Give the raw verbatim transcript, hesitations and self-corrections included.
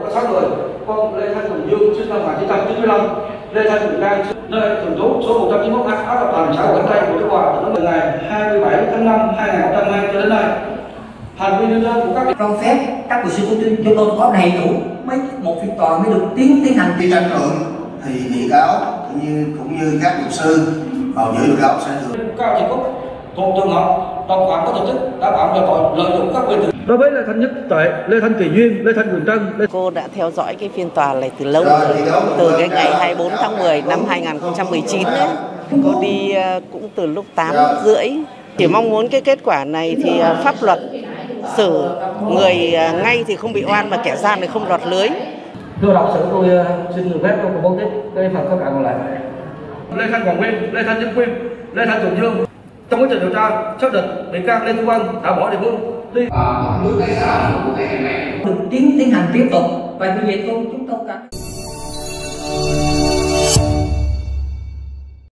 có sáu người. Con Lê Thanh Tùng Dương sinh năm một nghìn chín trăm chín mươi lăm, Lê Thanh Tùng Trang nơi thường trú số một trăm chín mươi mốt A, Áo Đập Thành, xã Quảng Tây, huyện Đức Hòa, tỉnh Đồng Nai, ngày hai mươi bảy tháng năm năm hai nghìn không trăm hai mươi cho đến nay. Hành vi nêu trên của các con phép các luật sư của chúng tôi có đầy đủ mấy một phiên tòa mới được tiến tiến hành. Khi tranh luận thì bị cáo cũng như cũng như các luật sư bào chữa bị cáo sẽ thường Cao Thị Cúc thuộc trường hợp đồng phạm có tổ chức đã phạm về tội lợi dụng các quyền tự. Đối với Lê Thanh Nhất Tuệ, Lê Thanh Kỳ Duyên, Lê Thanh Quỳnh Trân, Lê... Cô đã theo dõi cái phiên tòa này từ lâu rồi, từ cái ngày hai mươi bốn tháng mười năm hai nghìn không trăm mười chín đấy. Cô đi cũng từ lúc tám rưỡi. Chỉ mong muốn cái kết quả này thì pháp luật xử người ngay thì không bị oan, mà kẻ gian thì không lọt lưới. Thưa đọc sử, tôi xin được phép tôi công bố tiếp cái phần cáo trạng còn lại. Lê Thanh Hoàng Nguyên, Lê Thanh Nhất Nguyên, Lê Thanh Tùng Dương trong quá trình điều tra xác định bị can Lê Thu Vân đã bỏ địa phương đi. Được tiến tiến hành tiếp tục và vì vậy tôi chúng tôi cần